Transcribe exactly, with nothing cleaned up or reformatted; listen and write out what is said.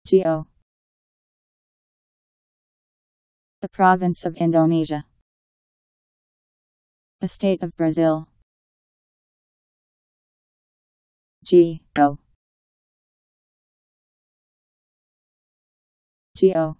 Geo. The province of Indonesia. A state of Brazil. Geo. Geo.